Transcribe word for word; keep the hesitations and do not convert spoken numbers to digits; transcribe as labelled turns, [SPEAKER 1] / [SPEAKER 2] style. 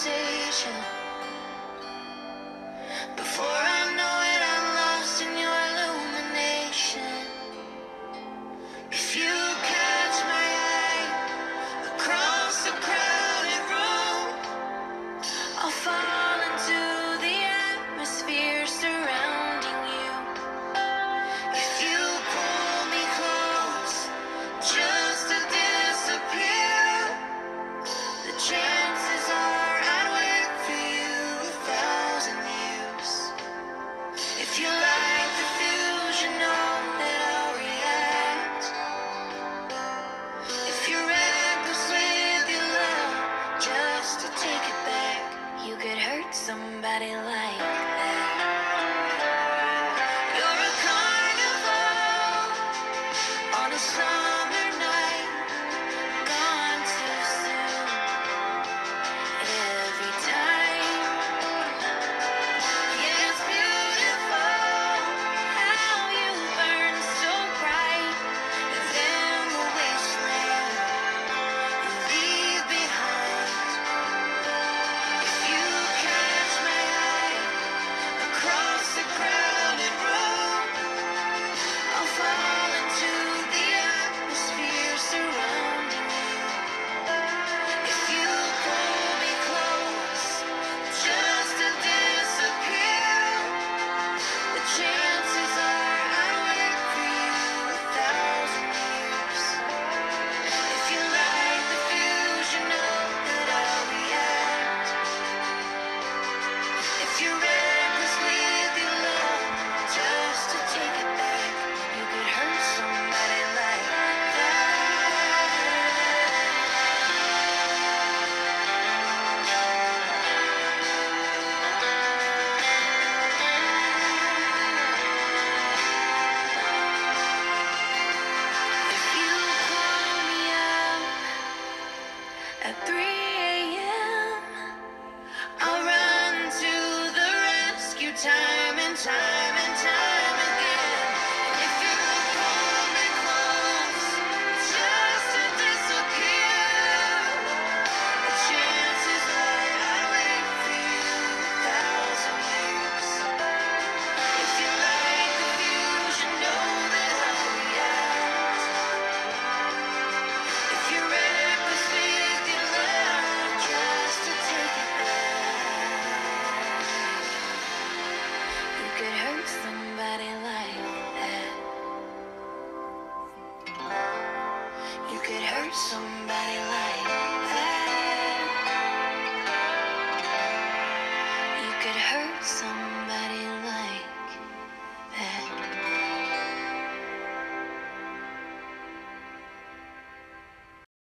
[SPEAKER 1] conversation. Before I know it, I'm lost in your illumination. If you catch my eye across a crowded room, I'll fall into the atmosphere surrounding you. If you pull me close just to disappear, the chances are I'd wait for you a thousand years. If you like the fusion, know that I'll react. If you're reckless with your love, just to take it back, you could hurt somebody like that. You're a carnival on a summer night, gone too soon every time. Yeah, it's beautiful how you burn so bright, and then the wasteland you leave behind. If you catch my eye across a crowded room, I'll fall into the atmosphere surrounding you. If you pull me close just to disappear, the chances are I'll wait for you a thousand years. If you like the fusion, know that I'll react. If you're reckless with your love, just to take it back, you could hurt somebody like that. If you call me up at three a.m., I'll run to the rescue time and time and time again. If you pull me close just to disappear, the chances are I'll wait for you a thousand years. If you like the fusion, know that I'll react. If you're reckless with your love, just to take it back, you could hurt somebody like that. You could hurt somebody